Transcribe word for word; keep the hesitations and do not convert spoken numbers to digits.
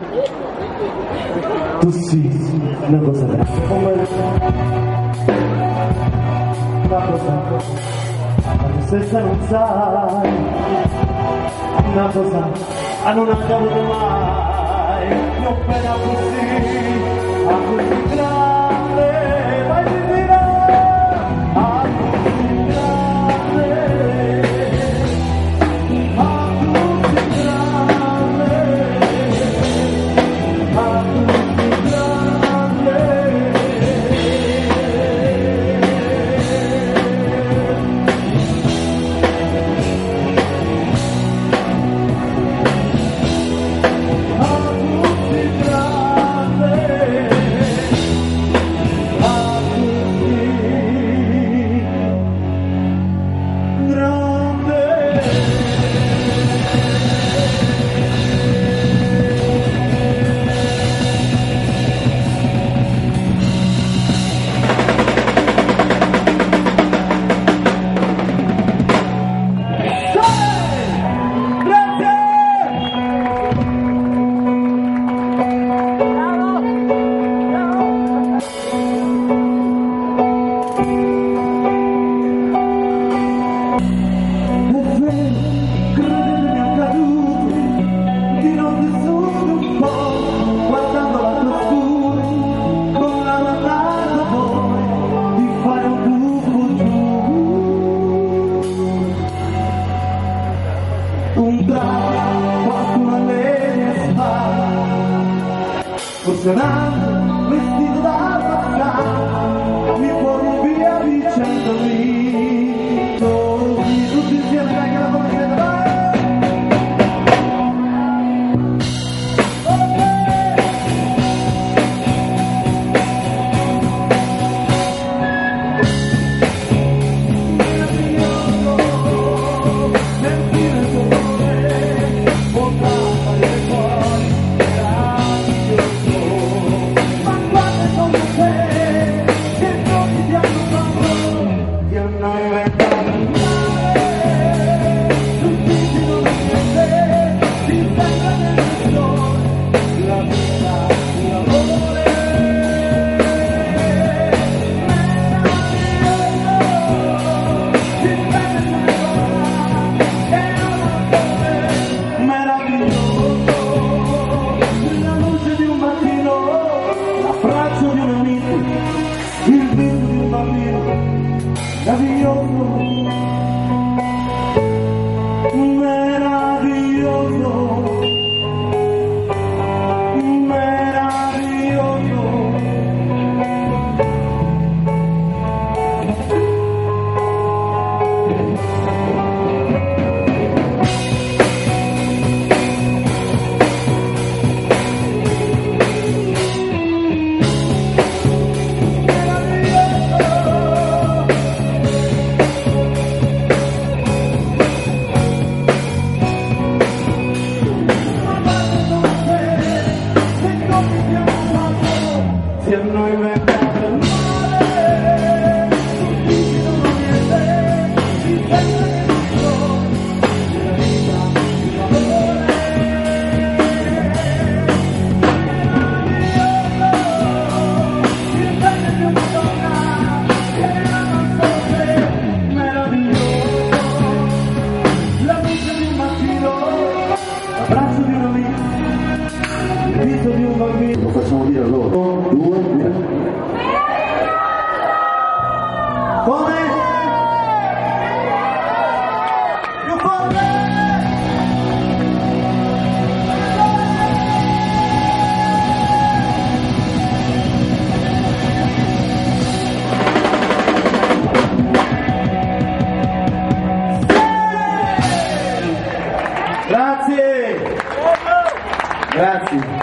Tu sì, una cosa grande come una cosa ma stessa non sai una cosa a non accaduto mai non pena così a così grande vai di dire a così grande a così grande a così grande funzionando, vestito da passato, mi porti via vicendomi, così tutti insieme dai che la conoscete, vai! Lo facciamo dire a loro. Due, tre. Come? Più forte! Grazie! Grazie!